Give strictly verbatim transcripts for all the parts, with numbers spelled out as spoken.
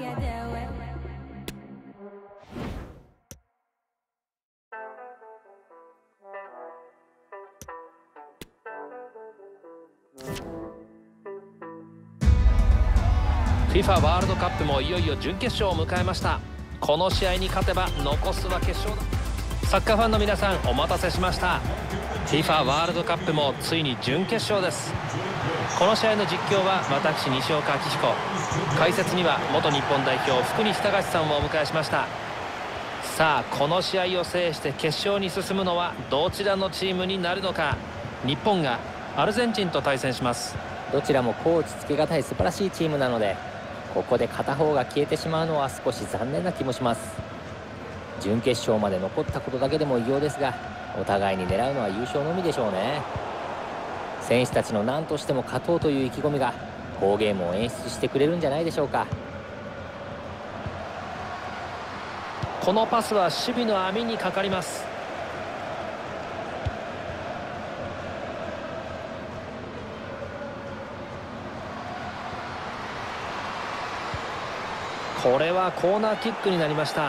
フィファ ワールドカップもいよいよ準決勝を迎えました。この試合に勝てば残すは決勝だ。サッカーファンの皆さん、お待たせしました。 フィファ ワールドカップもついに準決勝です。この試合の実況は私、西岡明彦。解説には元日本代表福西崇史さんをお迎えしました。さあ、この試合を制して決勝に進むのはどちらのチームになるのか。日本がアルゼンチンと対戦します。 どちらもコーチつけがたい素晴らしいチームなので、ここで片方が消えてしまうのは少し残念な気もします。準決勝まで残ったことだけでも偉業ですが、お互いに狙うのは優勝のみでしょうね。選手たちの何としても勝とうという意気込みが好ゲームを演出してくれるんじゃないでしょうか。 このパスは守備の網にかかります。これはコーナーキックになりました。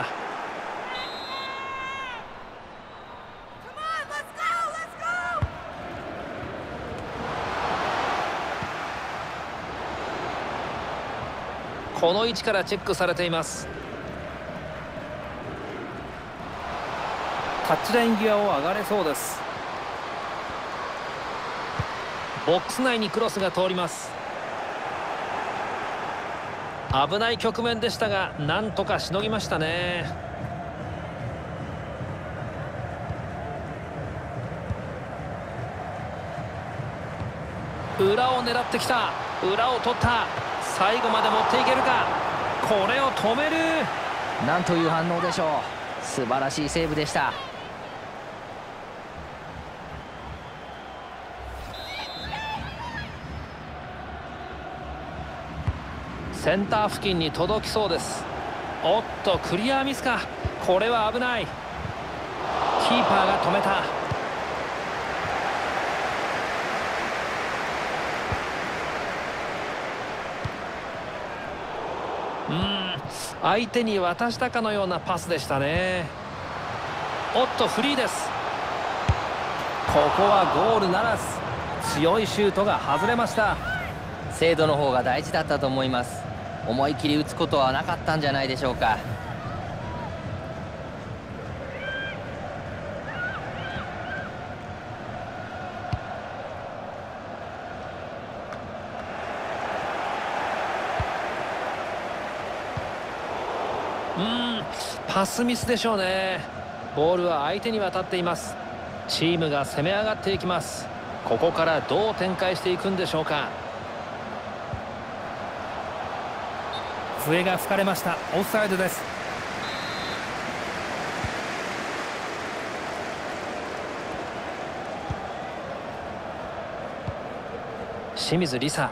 この位置からチェックされています。タッチライン際を上がれそうです。ボックス内にクロスが通ります。危ない局面でしたが、なんとかしのぎましたね。裏を狙ってきた。裏を取った。最後まで持っていけるか。これを止める。 なんという反応でしょう。素晴らしいセーブでした。 センター付近に届きそうです。おっと、クリアミスか。これは危ない。キーパーが止めた。うん、相手に渡したかのようなパスでしたね。おっと、フリーです。ここはゴールならず。強いシュートが外れました。 精度の方が大事だったと思います。思い切り打つことはなかったんじゃないでしょうか。 うん、パスミスでしょうね。ボールは相手に渡っています。チームが攻め上がっていきます。ここからどう展開していくんでしょうか。笛が吹かれました。オフサイドです。清水梨紗。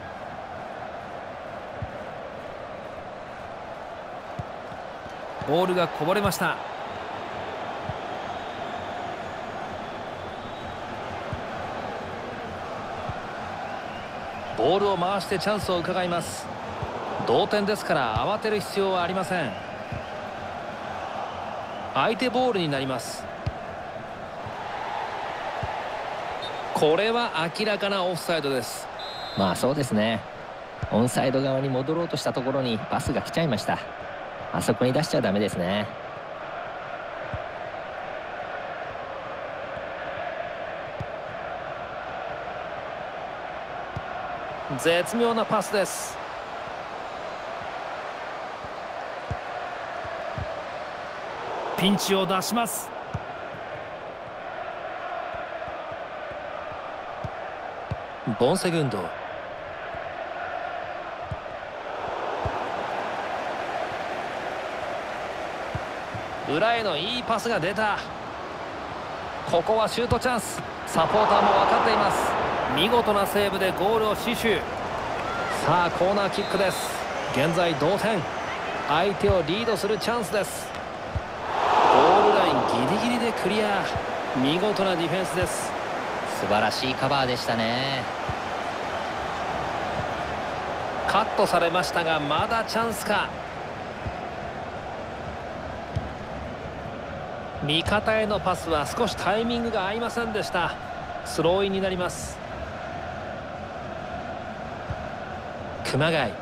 ボールがこぼれました。ボールを回してチャンスを伺います。同点ですから慌てる必要はありません。相手ボールになります。これは明らかなオフサイドです。 まあそうですね。オンサイド側に戻ろうとしたところにパスが来ちゃいました。あそこに出しちゃダメですね。 絶妙なパスです。ピンチを出します。ボンセグンド。裏へのいいパスが出た。ここはシュートチャンス。サポーターも分かっています。見事なセーブでゴールを死守。さあ、コーナーキックです。現在同点。相手をリードするチャンスです。ゴールラインギリギリでクリア。見事なディフェンスです。 素晴らしいカバーでしたね。 カットされましたが、まだチャンスか。 味方へのパスは少しタイミングが合いませんでした。スローインになります。熊谷、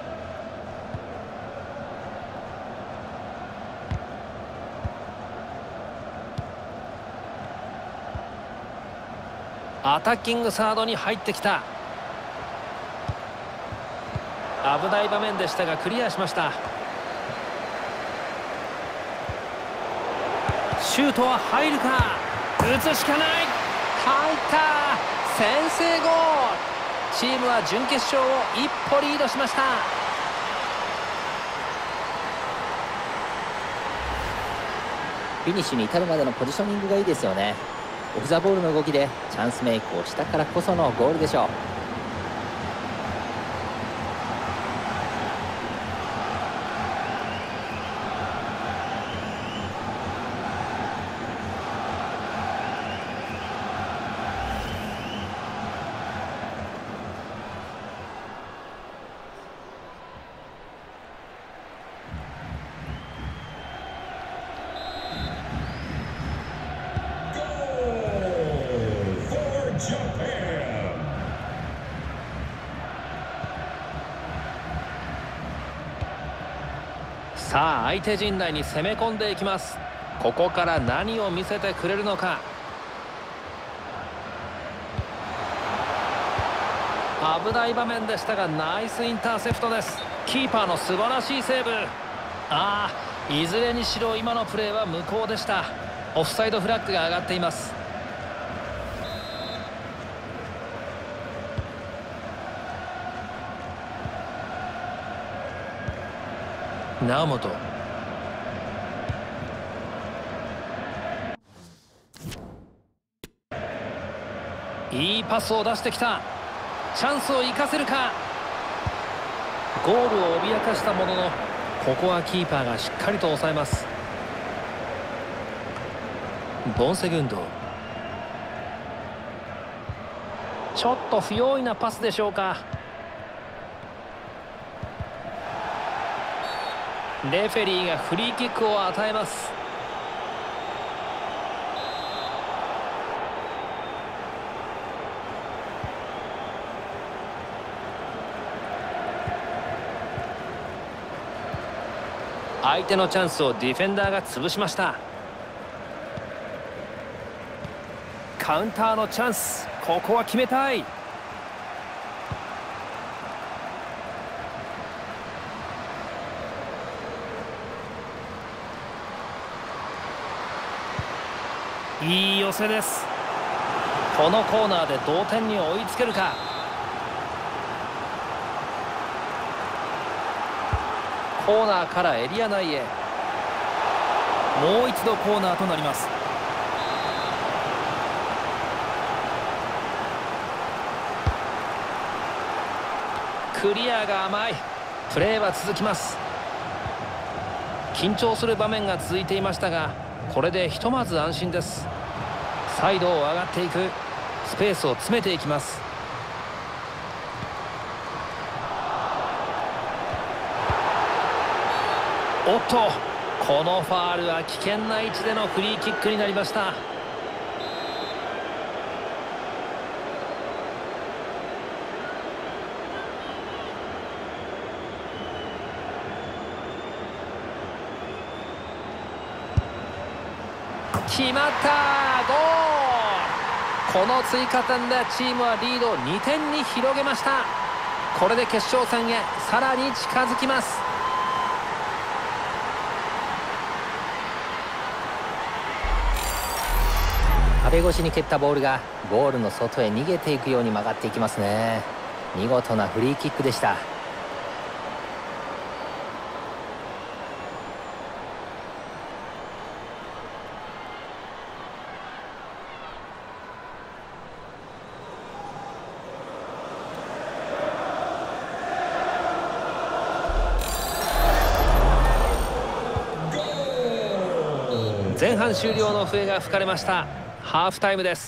アタッキングサードに入ってきた。危ない場面でしたがクリアしました。シュートは入るか。打つしかない。入った。先制ゴール。チームは準決勝を一歩リードしました。 フィニッシュに至るまでのポジショニングがいいですよね。オフ・ザ・ボールの動きでチャンスメイクをしたからこそのゴールでしょう。 さあ相手陣内に攻め込んでいきます。ここから何を見せてくれるのか。危ない場面でしたがナイスインターセプトです。キーパーの素晴らしいセーブ。ああ、いずれにしろ今のプレーは無効でした。オフサイドフラッグが上がっています。猶本、いいパスを出してきた。チャンスを生かせるか。ゴールを脅かしたもののここはキーパーがしっかりと抑えます。ボンセグンド、ちょっと不用意なパスでしょうか。レフェリーがフリーキックを与えます。相手のチャンスをディフェンダーが潰しました。カウンターのチャンス、ここは決めたい。いい寄せです。このコーナーで同点に追いつけるか。コーナーからエリア内へ。もう一度コーナーとなります。クリアが甘い。プレーは続きます。緊張する場面が続いていましたがこれでひとまず安心です。サイドを上がっていく。スペースを詰めていきます。おっと、このファールは危険な位置でのフリーキックになりました。決まった。ゴール。この追加点でチームはリードをにてんに広げました。これで決勝戦へさらに近づきます。 壁越しに蹴ったボールがゴールの外へ逃げていくように曲がっていきますね。見事なフリーキックでした。 前半終了の笛が吹かれました。ハーフタイムです。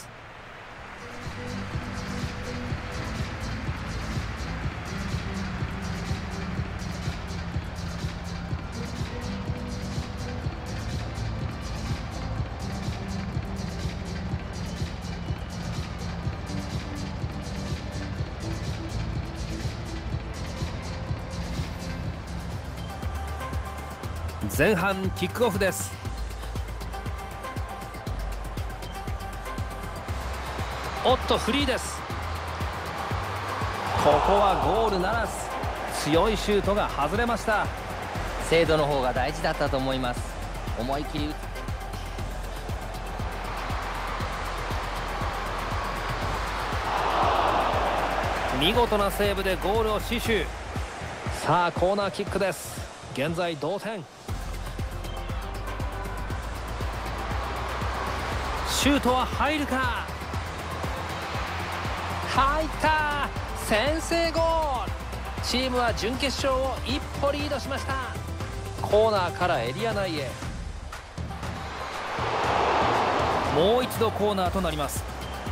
前半キックオフです。おっとフリーです。ここはゴールならず、強いシュートが外れました。 精度の方が大事だったと思います。思い切り見事なセーブでゴールを死守。さあコーナーキックです。現在同点。シュートは入るか。入った。先制ゴール。チームは準決勝を一歩リードしました。コーナーからエリア内へ。もう一度コーナーとなります。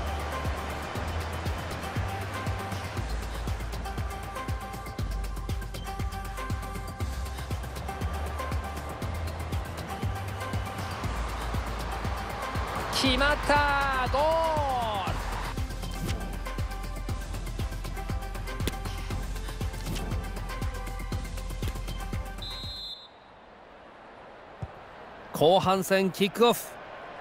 決まった。ゴール。後半戦キックオフ。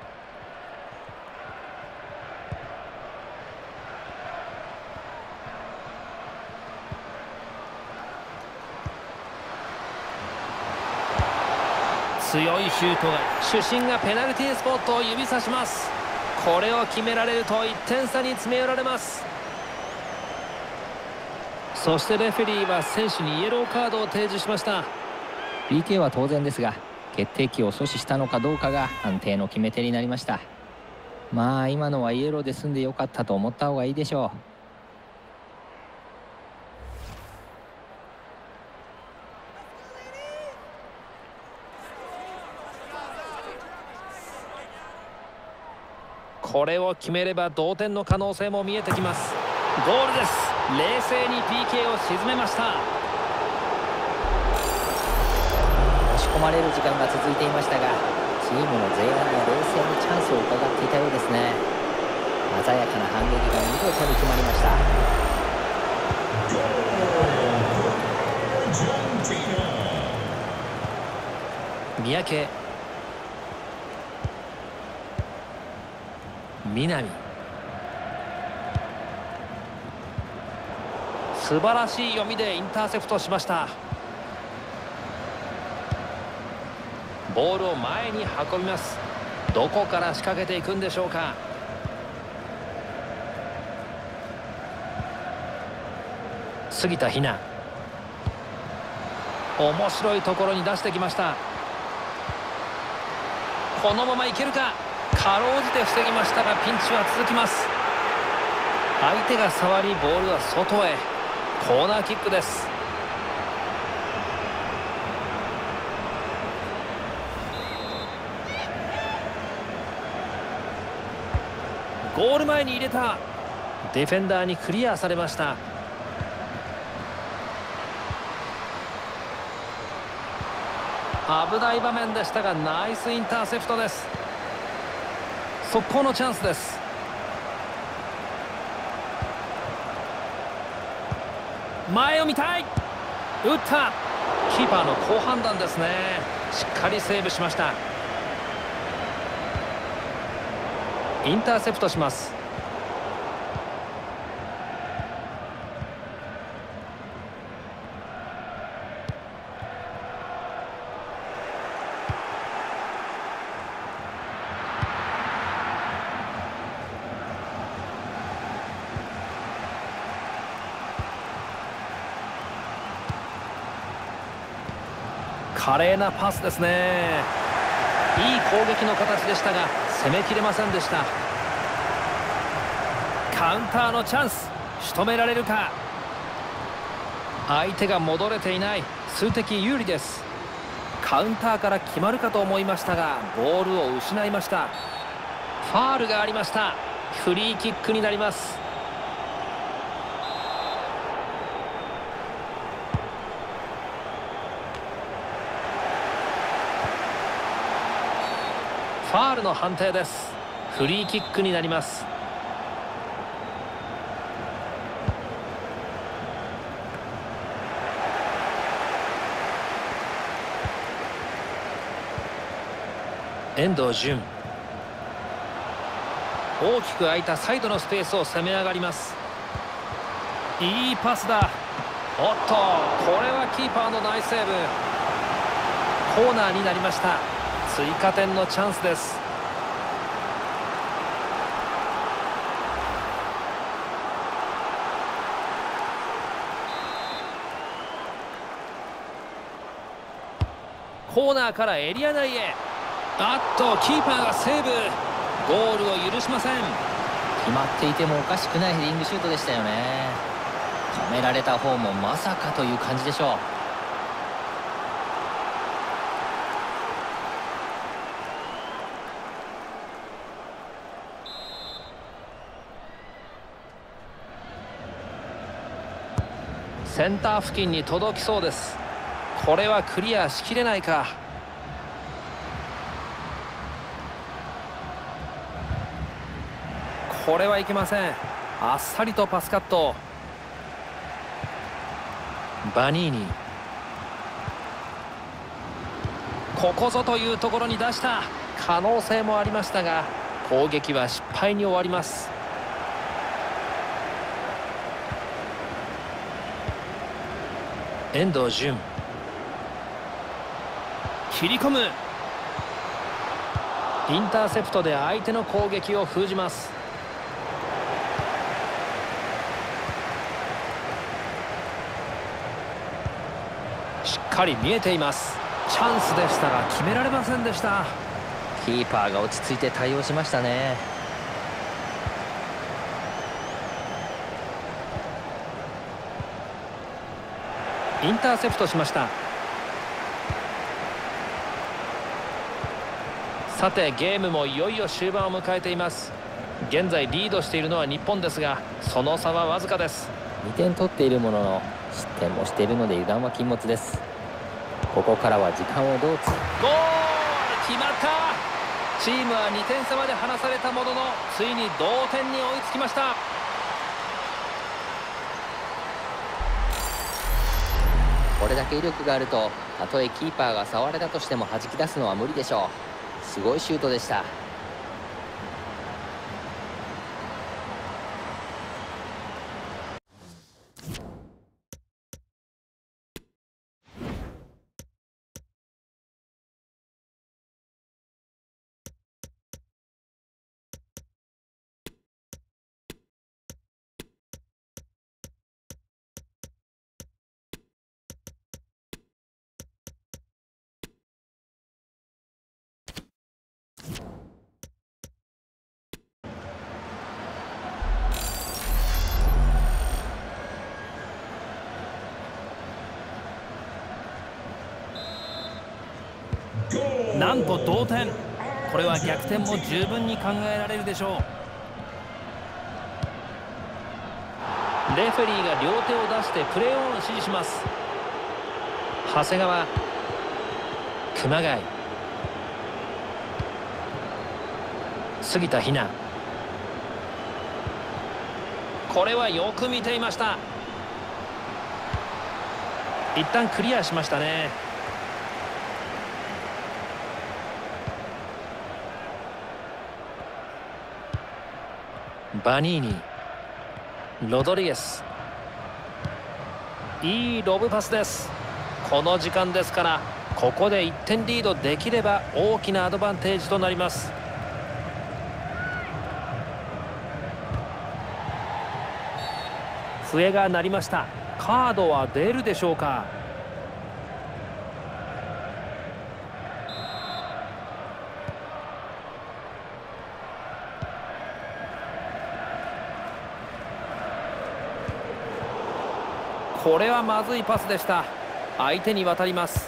強いシュートが、主審がペナルティースポットを指さします。これを決められるといってん差に詰め寄られます。そしてレフェリーは選手にイエローカードを提示しました。 ピーケー は当然ですが、決定機を阻止したのかどうかが判定の決め手になりました。まあ今のはイエローで済んでよかったと思った方がいいでしょう。 これを決めれば同点の可能性も見えてきます。ゴールです。冷静に ピーケー を沈めました。 押し込まれる時間が続いていましたが、チームの前半は冷静にチャンスを伺っていたようですね。鮮やかな反撃が見事に決まりました。 三宅、南、素晴らしい読みでインターセプトしました。ボールを前に運びます。どこから仕掛けていくんでしょうか。杉田妃奈、面白いところに出してきました。このままいけるか。かろうじて防ぎましたがピンチは続きます。相手が触りボールは外へ。コーナーキックです。ゴール前に入れた。ディフェンダーにクリアされました。危ない場面でしたがナイスインターセプトです。速攻のチャンスです。前を見たい。打った。キーパーの好判断ですね。しっかりセーブしました。インターセプトします。華麗なパスですね。いい攻撃の形でしたが攻めきれませんでした。カウンターのチャンス、仕留められるか。相手が戻れていない。数的有利です。カウンターから決まるかと思いましたがボールを失いました。ファールがありました。フリーキックになります。ファールの判定です。フリーキックになります。 遠藤純、大きく空いたサイドのスペースを攻め上がります。いいパスだ。おっと、これはキーパーのナイスセーブ。コーナーになりました。追加点のチャンスです。コーナーからエリア内へ。あっと、キーパーがセーブ。ゴールを許しません。 決まっていてもおかしくないヘディングシュートでしたよね。止められた方もまさかという感じでしょう。 センター付近に届きそうです。これはクリアしきれないか。これはいけません。あっさりとパスカット。バニーニ、ここぞというところに出した。可能性もありましたが攻撃は失敗に終わります。遠藤純、切り込む。インターセプトで相手の攻撃を封じます。しっかり見えています。チャンスでしたが決められませんでした。 キーパーが落ち着いて対応しましたね。 インターセプトしました。さてゲームもいよいよ終盤を迎えています。現在リードしているのは日本ですがその差はわずかです。 にてん取っているものの失点もしているので油断は禁物です。ここからは時間をどうつ。 ゴール決まった。チームはにてん差まで離されたもののついに同点に追いつきました。 これだけ威力があるとたとえキーパーが触れたとしても弾き出すのは無理でしょう。すごいシュートでした。 なんと同点。これは逆転も十分に考えられるでしょう。レフェリーが両手を出してプレーオンを指示します。長谷川、熊谷、杉田ひな、これはよく見ていました。一旦クリアしましたね。バニーニ、ロドリゲス、いいロブパスです。この時間ですからここでいってんリードできれば大きなアドバンテージとなります。笛が鳴りました。カードは出るでしょうか。これはまずいパスでした。相手に渡ります。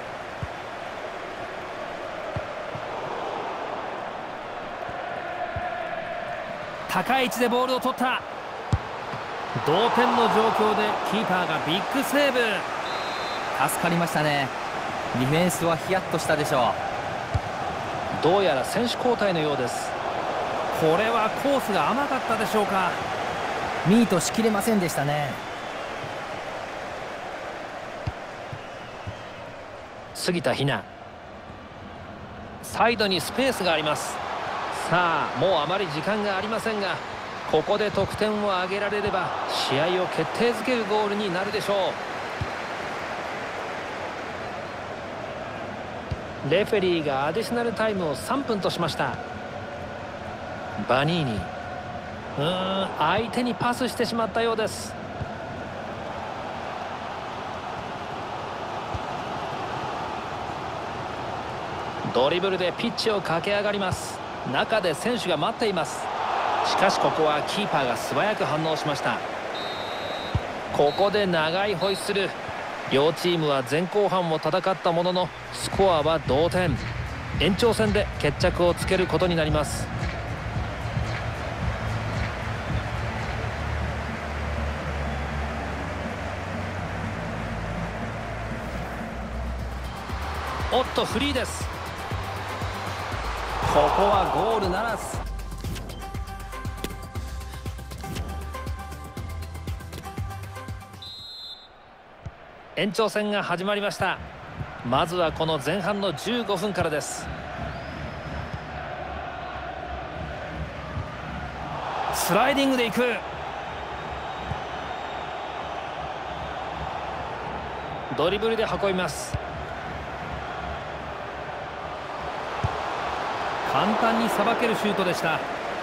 高い位置でボールを取った。同点の状況でキーパーがビッグセーブ。 助かりましたね。ディフェンスはヒヤッとしたでしょう。どうやら選手交代のようです。これはコースが甘かったでしょうか。 ミートしきれませんでしたね。 杉田ひな、 サイドにスペースがあります。さあもうあまり時間がありませんが、ここで得点を挙げられれば試合を決定づけるゴールになるでしょう。レフェリーがアディショナルタイムをさんぷんとしました。バニーニ、うーん相手にパスしてしまったようです。ドリブルでピッチを駆け上がります。中で選手が待っています。しかしここはキーパーが素早く反応しました。ここで長いホイッスル。両チームは前後半を戦ったもののスコアは同点。延長戦で決着をつけることになります。おっとフリーです。ここはゴールならず。延長戦が始まりました。まずはこの前半のじゅうごふんからです。スライディングでいく。ドリブルで運びます。簡単にさばけるシュートでした。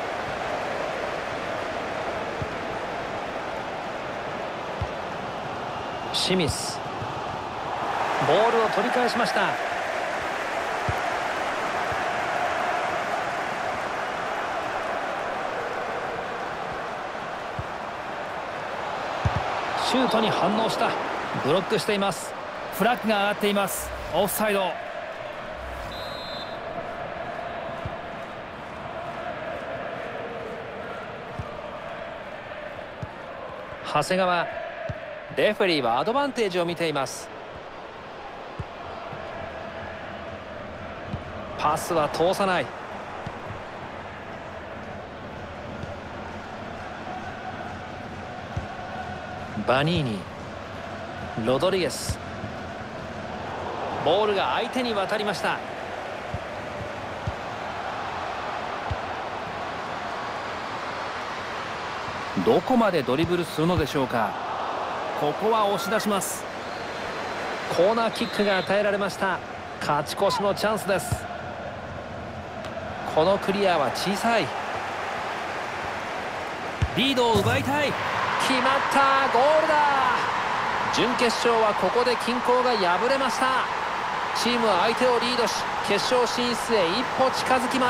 シミス、ボールを取り返しました。シュートに反応した。ブロックしています。フラッグが上がっています。オフサイド。長谷川、レフェリーはアドバンテージを見ています。パスは通さない。バニーニ、ロドリゲス、ボールが相手に渡りました。どこまでドリブルするのでしょうか。ここは押し出します。コーナーキックが与えられました。勝ち越しのチャンスです。このクリアは小さい。リードを奪いたい。決まった。ゴールだ。準決勝はここで均衡が破れました。チームは相手をリードし決勝進出へ一歩近づきます。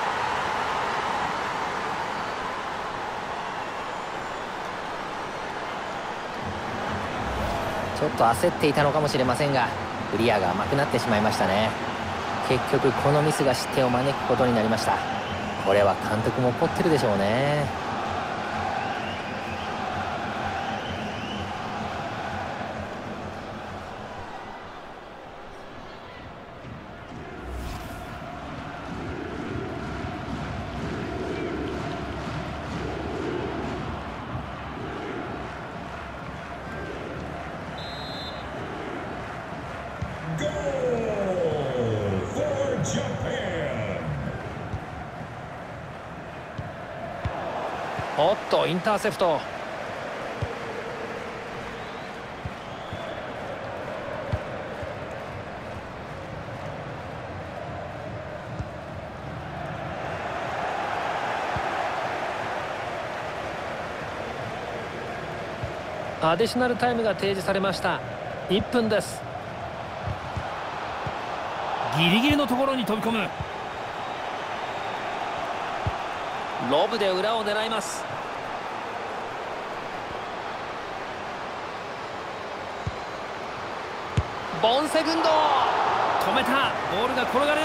ちょっと焦っていたのかもしれませんが、クリアが甘くなってしまいましたね。結局このミスが失点を招くことになりました。これは監督も怒ってるでしょうね。 おっとインターセプト。アディショナルタイムが提示されました。いっぷんです。ギリギリのところに飛び込む。ロブで裏を狙います。ボンセグンド止めた。ボールが転がる。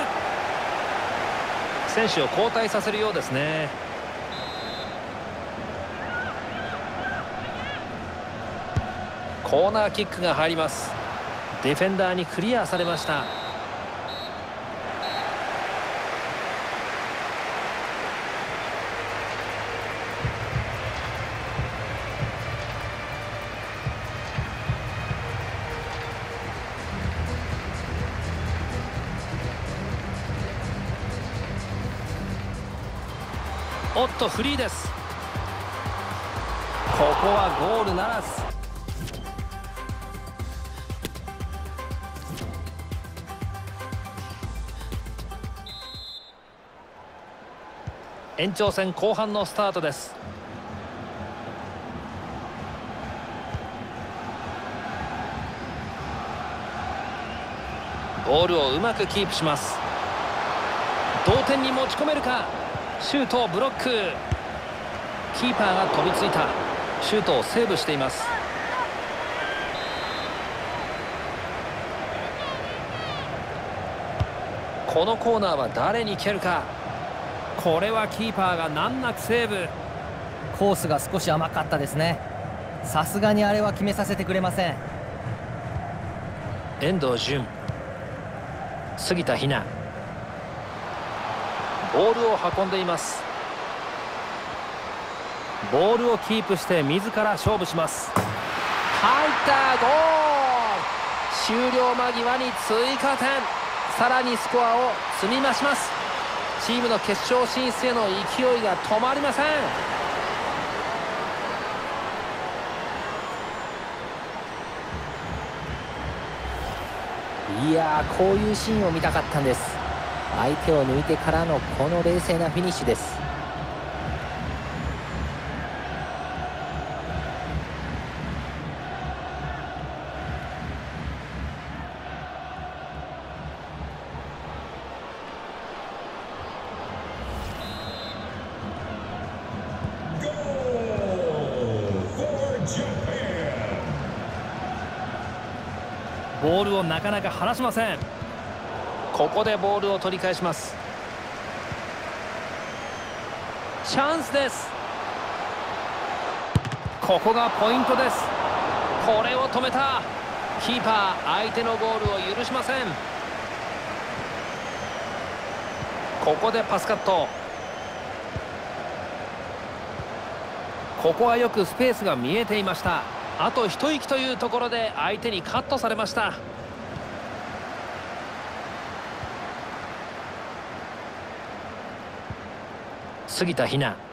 選手を交代させるようですね。コーナーキックが入ります。ディフェンダーにクリアされました。 おっとフリーです。ここはゴールならず。延長戦後半のスタートです。ボールをうまくキープします。同点に持ち込めるか。シュートをブロック。キーパーが飛びついた。シュートをセーブしています。このコーナーは誰に蹴るか。これはキーパーが難なくセーブ。 コースが少し甘かったですね。さすがにあれは決めさせてくれません。 遠藤純、杉田妃奈、ボールを運んでいます。ボールをキープして自ら勝負します。入ったゴール。終了間際に追加点。さらにスコアを積み増します。チームの決勝進出への勢いが止まりません。 いやー、こういうシーンを見たかったんです。相手を抜いてからのこの冷静なフィニッシュです。 ボールをなかなか離しません。ここでボールを取り返します。チャンスです。ここがポイントです。これを止めた。キーパー相手のゴールを許しません。ここでパスカット。ここはよくスペースが見えていました。あと一息というところで相手にカットされました。杉田妃奈、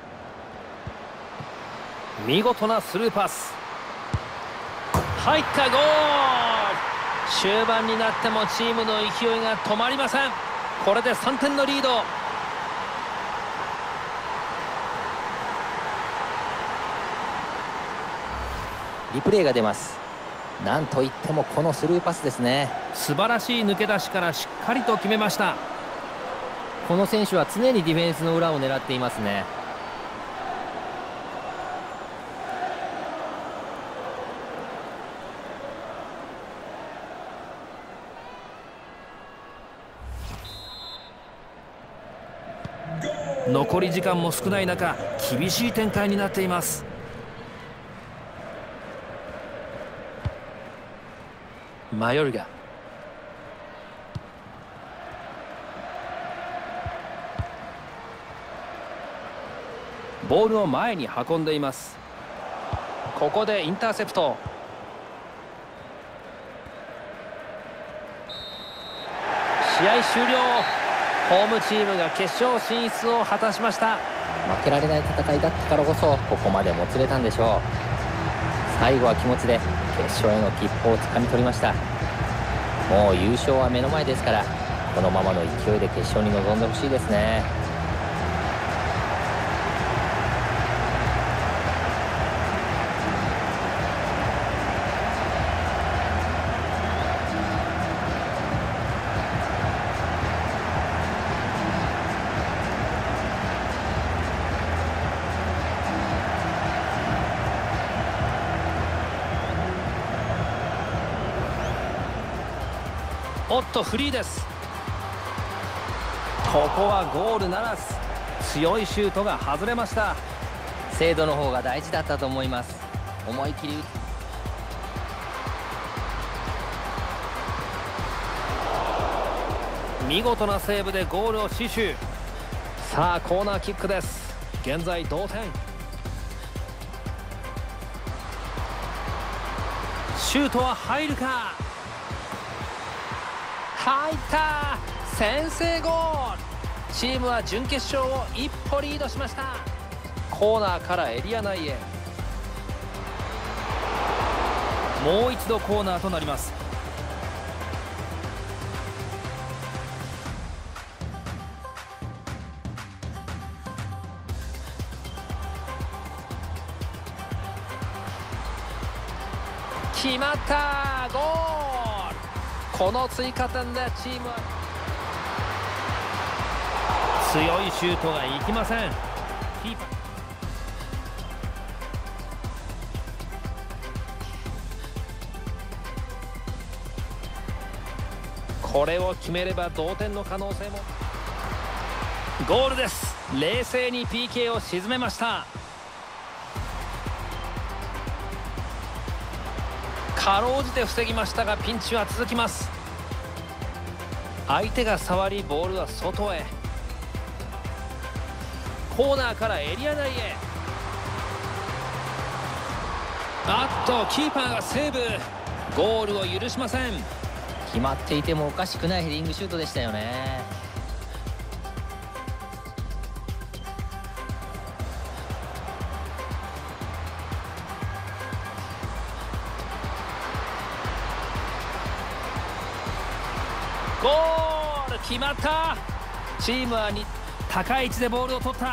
見事なスルーパス。入ったゴール。終盤になってもチームの勢いが止まりません。これでさんてんのリード。 リプレイが出ます。なんといってもこのスルーパスですね。 素晴らしい抜け出しからしっかりと決めました。 この選手は常にディフェンスの裏を狙っていますね。 残り時間も少ない中、厳しい展開になっています。マヨルガ、ボールを前に運んでいます。ここでインターセプト。試合終了。ホームチームが決勝進出を果たしました。 負けられない戦いだったからこそここまでもつれたんでしょう。最後は気持ちで決勝への切符をつかみ取りました。もう優勝は目の前ですから、このままの勢いで決勝に臨んでほしいですね。 おっとフリーです。ここはゴールならず。強いシュートが外れました。 精度の方が大事だったと思います。思い切り打つ。 見事なセーブでゴールを死守。さあコーナーキックです。現在同点。シュートは入るか。入った。先制ゴール。チームは準決勝を一歩リードしました。 コーナーからエリア内へ。もう一度コーナーとなります。決まった、ゴール。この追加点でチームは強いシュートがいきません。キーパー、これを決めれば同点の可能性も。ゴールです。冷静に ピーケー を沈めました。かろうじて防ぎましたがピンチは続きます。相手が触りボールは外へ。コーナーからエリア内へ。あっとキーパーがセーブ。ゴールを許しません。 決まっていてもおかしくないヘディングシュートでしたよね。 ゴール決まった。チームはに高い位置でボールを取った。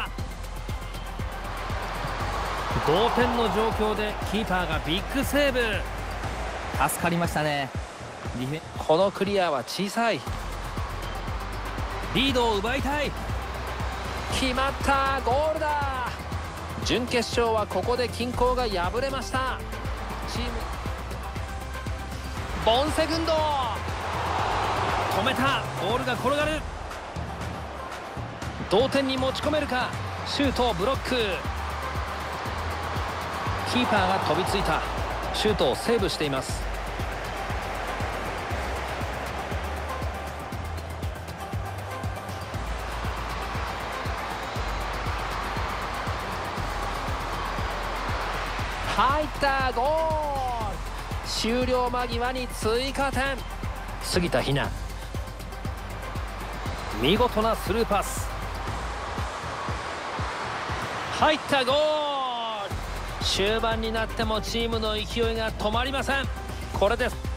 同点の状況でキーパーがビッグセーブ。 助かりましたね。ディフェこのクリアは小さい。リードを奪いたい。決まった、ゴールだ。準決勝はここで均衡が破れました。チームボンセグンド止めた。ボールが転がる。同点に持ち込めるか。シュートをブロック。キーパーが飛びついた。シュートをセーブしています。入った、ゴール。終了間際に追加点。杉田妃奈、見事なスルーパス。入った、ゴール。終盤になってもチームの勢いが止まりません。これです。